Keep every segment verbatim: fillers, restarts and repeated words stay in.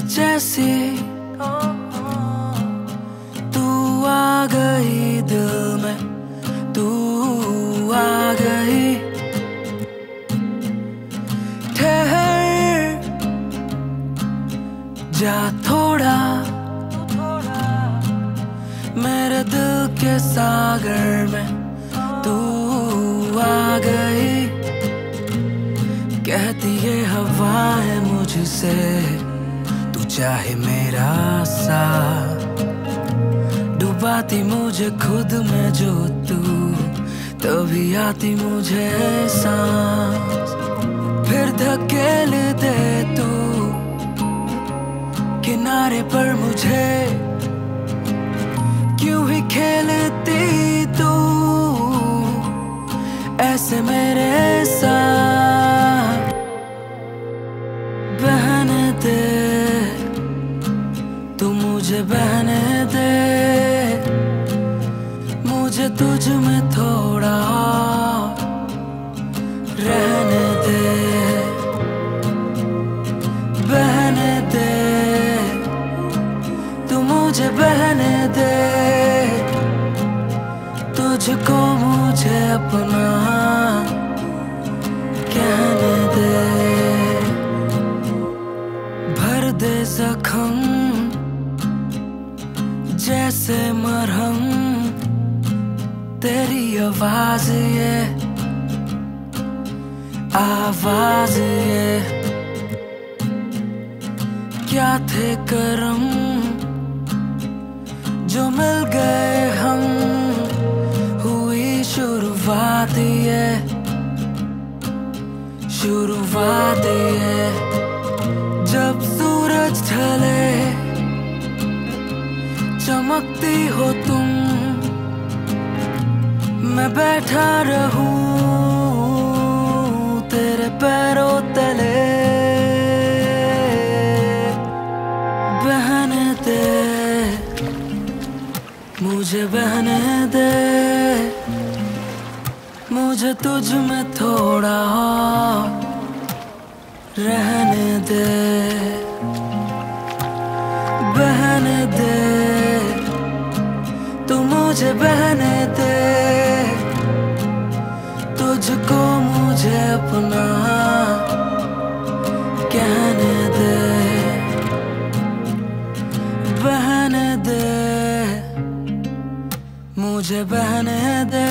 जैसी तू आ गई दिल में, तू आ गई। ठहर जा थोड़ा मेरे दिल के सागर में, तू आ गई। कहती ये हवाएं मुझसे, तू चाहे मेरा साथ। डुबाती मुझे खुद में जो तू, तभी आती मुझे सांस। फिर धकेल दे तू किनारे पर मुझे, क्यों ही खेलती तू ऐसे मेरे साथ। बहने दे तू मुझे, बहने दे मुझे तुझ में थोड़ा रहने दे। बहने दे तू मुझे, बहने दे तुझको मुझे अपना कहने दे। भर दे जख्म जैसे मरहम, तेरी आवाज ये, आवाज ये क्या थे करम जो मिल गए हम। हुई शुरुआत ये, शुरुआत ये जब सूरज ढले, चमकती हो तुम, मैं बैठा रहूं तेरे पैरों तले। बहने दे मुझे, बहने दे मुझे तुझ में थोड़ा रहने दे। बहने दे तू मुझे, बहने दे तुझको मुझे अपना कहने दे। बहने दे मुझे, बहने दे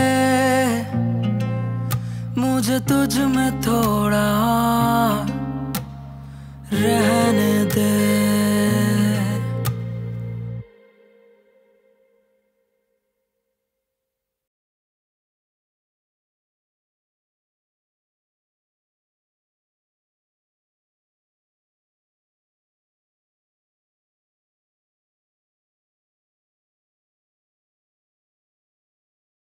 मुझे तुझ में थोड़ा रहने दे।